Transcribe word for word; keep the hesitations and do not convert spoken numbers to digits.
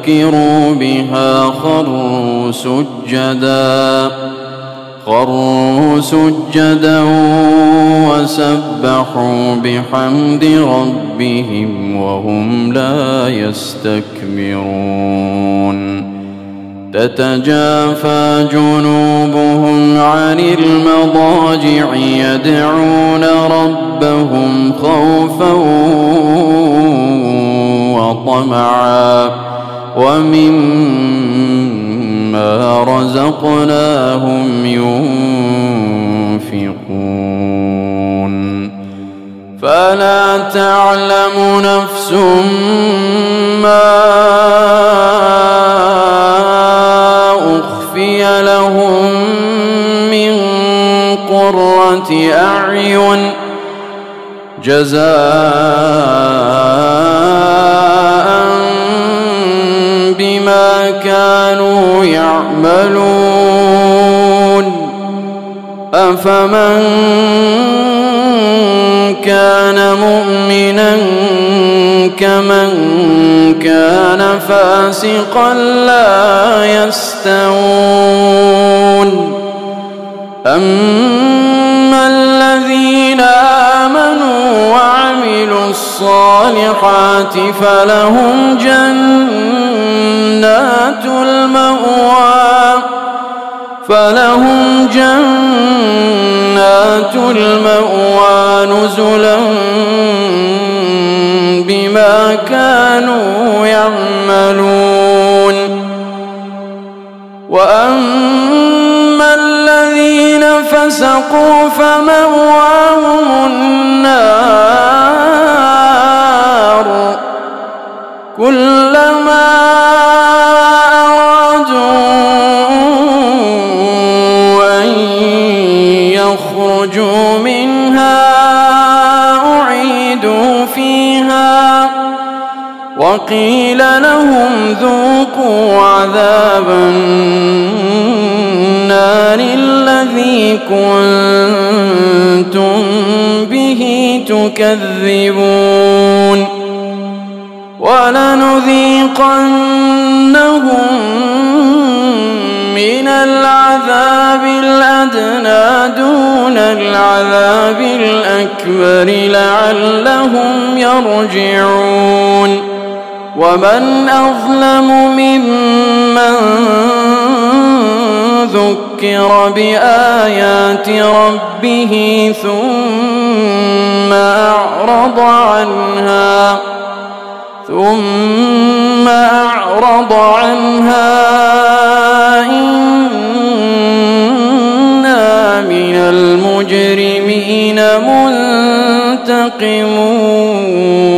ذكروا بها خروا سجدا خروا سجدا وسبحوا بحمد ربهم وهم لا يستكبرون تتجافى جنوبهم عن المضاجع يدعون ربهم خوفا وطمعا ومما رزقناهم ينفقون فلا تعلم نفس ما أخفي لهم من قرة أعين جزاء بما كانوا يعملون أفمن كان مؤمنا كمن كان فاسقا لا يستوون أما الذين آمنوا وعملوا الصالحات فلهم جنات المأوى فلهم جنات المأوى نزلا بما كانوا يعملون وأما الذين فسقوا فمأواهم النار كلما يخرجوا منها أعيدوا فيها وقيل لهم ذوقوا عذاب النار الذي كنتم به تكذبون ولنذيقنهم من العذاب الأدنى دون العذاب الأكبر لعلهم يرجعون ومن أظلم ممن ذكر بآيات ربه ثم أعرض عنها ثم أعرض عنها إنا من المجرمين منتقمون